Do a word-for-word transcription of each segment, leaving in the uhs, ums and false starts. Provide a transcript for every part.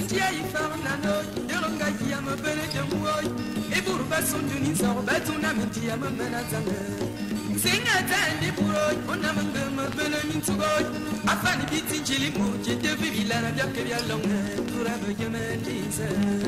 Antia Farnano, Yoronga Yama Benedum Woy, Eburba Sunduni Sorbatuna Mentiama Menazana. Sing a tiny boy, Onamangama Benamin to God. I find it in Chili Muji, the Villa of Yakia Long, Turaba Yaman.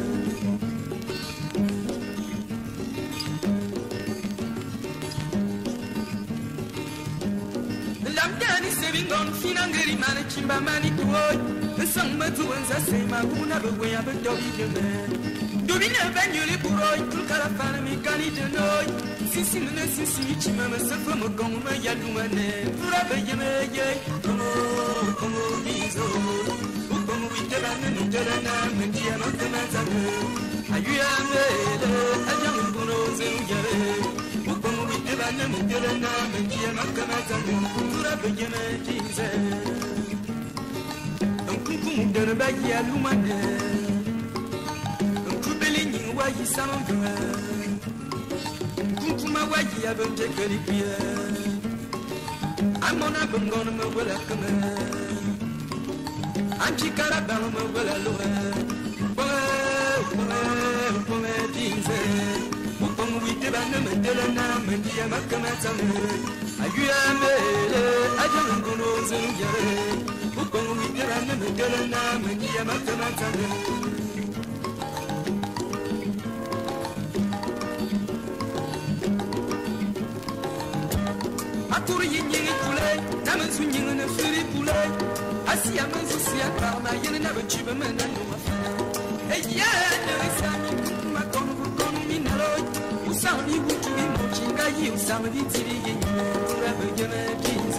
Saving on Finangari managing by money to wood. The song Matuans are saying, Maguna, but we have a dog in the man. Doing a venue, Puroi, Tulkarafana, Mikani, the Noy. Sissy, Sissy, Mamma, from a goma, Yadumane, Turaba Yame, Como, Como, Mizo, Ukomu, Vitalan, Jelana, Mentia, Matamazan. Are you a young Bunos and Yare? Don't come to the back here, Luman. Don't come to why you sound good. Come to my wife, you haven't taken it here. I'm on up and gonna move well. I'm Chicarabama, well, alone. Well, well, well, we did a number, Delana, Mendia Macamatame. I am a young Gunos and Yare. Who we did a number, Delana, Mendia Macamatame. Aturi yin poulet, Taman swinging in a furry poulet. I see a man to see a car, my yen and never cheap a man. Hey, yeah, there is something my tongue in a road. Somebody who to be watching a you, somebody to be in forever, you may please.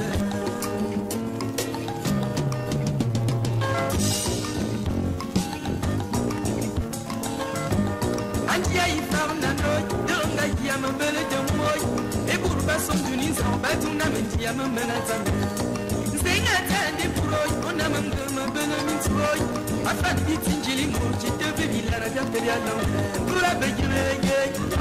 And yeah, you found a note, don't like Yama Belgian boy. A burba some tunis on Batuna and Yama Menatan. Staying at Andy Puro, on a Mangama Benamin's boy. I found it in Jilly Mochi, the baby Lara Japeriano, Pura Begay.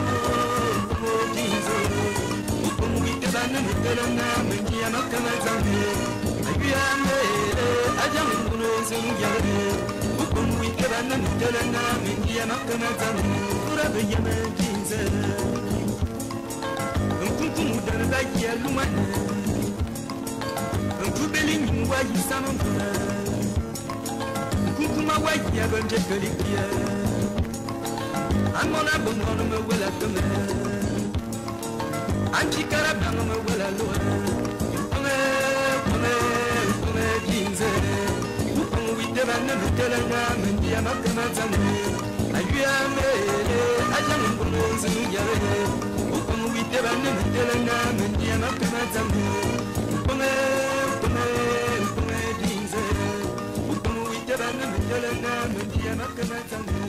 I'm on a bone on a well at the man. I'm Chicarabama, well, alone. Jeans, we never never tell a man, and the Amakamazan. I am a young Bonos and Yare. We never never tell a man, and the Amakamazan. Jeans, we never never tell a man, and the Amakamazan.